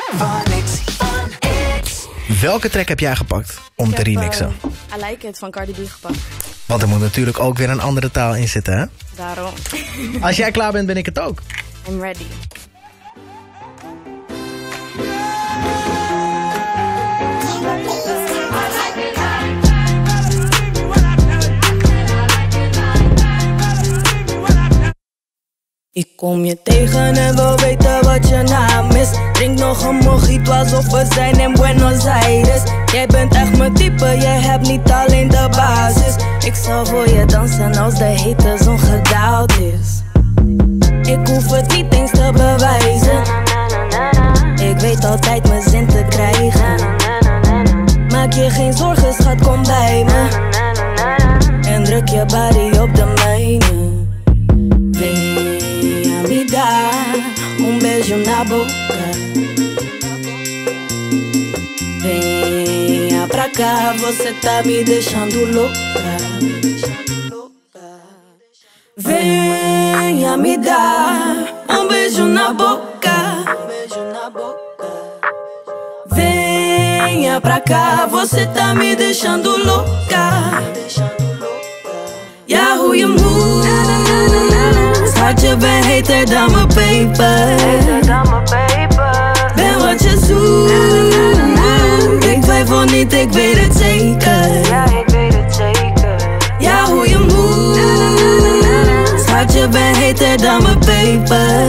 Welke track heb jij gepakt om te remixen? I Like It van Cardi B gepakt. Want er moet natuurlijk ook weer een andere taal in zitten, hè? Daarom. Als jij klaar bent, ben ik het ook. I'm ready. Ik kom je tegen en wil weten wat je naam is. Drink nog een mojito alsof we zijn in Buenos Aires. Jij bent echt mijn type, jij hebt niet alleen de basis. Ik zal voor je dansen als de hitte zon gedaald is. Ik hoef het niet eens te bewijzen. Ik weet altijd mijn zin te krijgen. Maak je geen zorgen, schat, kom bij me. En druk je body op de mijne. Me dá beijo na boca. Venha pra cá, você tá me deixando louca. Venha me dar beijo na boca. Venha pra cá, você tá me deixando louca. Yeah, who you move? Schat, je bent heter dan mijn peper. Ben wat je zoekt. Ik twijfel niet, ik weet het zeker. Ja, hoe je moet. Schat, je bent heter dan mijn peper.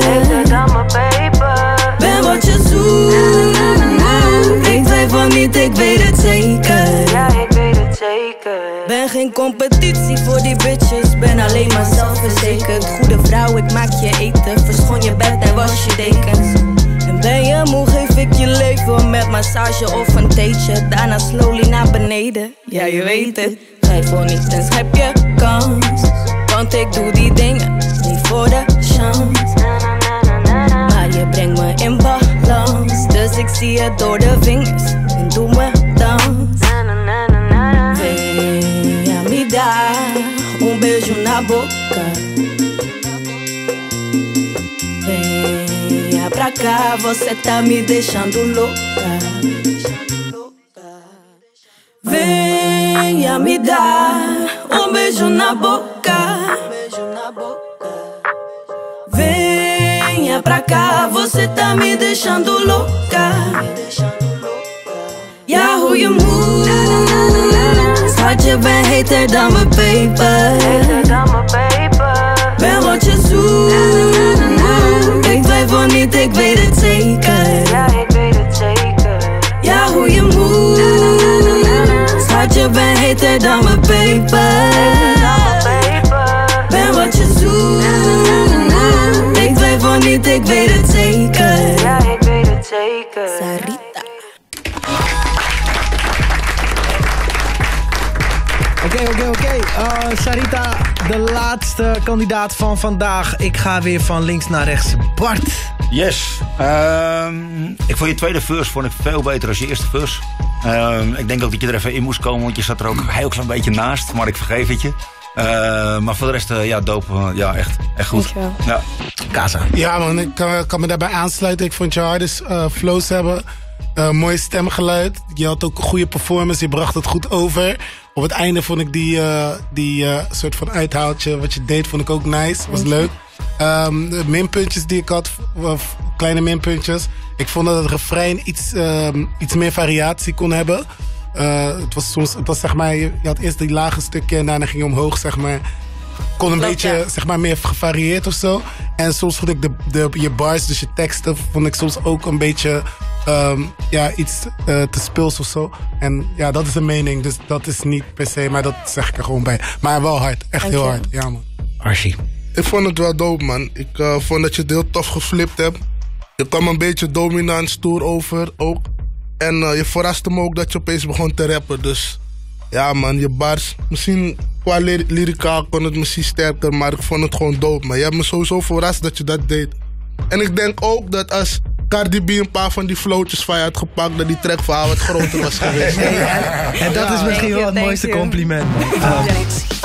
Ben wat je zoekt. Ik twijfel niet, ik weet het zeker. Ben geen competitie voor die bitches, ben alleen maar zelfverzekerd. Goede vrouw, ik maak je eten, verschoon je bed en was je dekens. En ben je moe, geef ik je leven met massage of een theetje. Daarna slowly naar beneden, ja je weet het. Twijfel niet en schep je kans, want ik doe die dingen niet voor de chance. Maar je brengt me in balans, dus ik zie het door de vingers en doe me dans. Me dá beijo na boca. Venha pra cá, você tá me deixando louca. Venha me dar beijo na boca. Venha pra cá, você tá me deixando louca. Yeah, who you move? Schat, je bent heter dan mijn peper. Ben wat je zoekt. Ik twijfel niet, ik weet het zeker. Ja, hoe je moet. Schat, je bent heter dan mijn peper. Ben wat je zoekt. Ik twijfel niet, ik weet het zeker. Sarita. Oké. Sarita, de laatste kandidaat van vandaag. Ik ga weer van links naar rechts. Bart. Yes. Ik vond je tweede verse vond ik veel beter dan je eerste verse. Ik denk ook dat je er even in moest komen, want je zat er ook heel klein beetje naast. Maar ik vergeef het je. Maar voor de rest, ja, dope. Ja, echt goed. Ja. Casa. Ja man, ik kan me daarbij aansluiten. Ik vond je hardest flows hebben. Mooi stemgeluid. Je had ook een goede performance. Je bracht het goed over. Op het einde vond ik die soort van uithaaltje wat je deed, vond ik ook nice. Was leuk. De minpuntjes die ik had, kleine minpuntjes. Ik vond dat het refrein iets meer variatie kon hebben. Het was zeg maar, je had eerst die lage stukje en daarna ging je omhoog, zeg maar. Kon een beetje zeg maar, meer gevarieerd of zo. En soms vond ik je bars, dus je teksten, vond ik soms ook een beetje iets te speels of zo. En ja, dat is een mening, dus dat is niet per se, maar dat zeg ik er gewoon bij. Maar wel hard, echt heel hard. Ja man. Archie. Ik vond het wel dope man. Ik vond dat je het heel tof geflipt hebt. Je kwam een beetje dominant, stoer over ook. En je verraste me ook dat je opeens begon te rappen. Dus ja man, je bars. Misschien qua lyrica kon het misschien sterker, maar ik vond het gewoon dope. Maar je hebt me sowieso verrast dat je dat deed. En ik denk ook dat als Cardi B een paar van die floatjes van je had gepakt, dat die track voor haar wat groter was geweest. En dat is misschien wel het mooiste compliment.